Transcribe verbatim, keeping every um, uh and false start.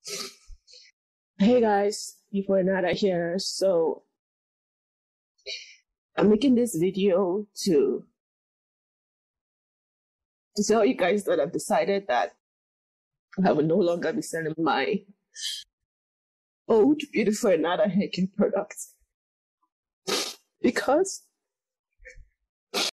Hey guys, before Nada here. So I'm making this video to to tell you guys that I've decided that I will no longer be selling my old beautiful Nada hair care products because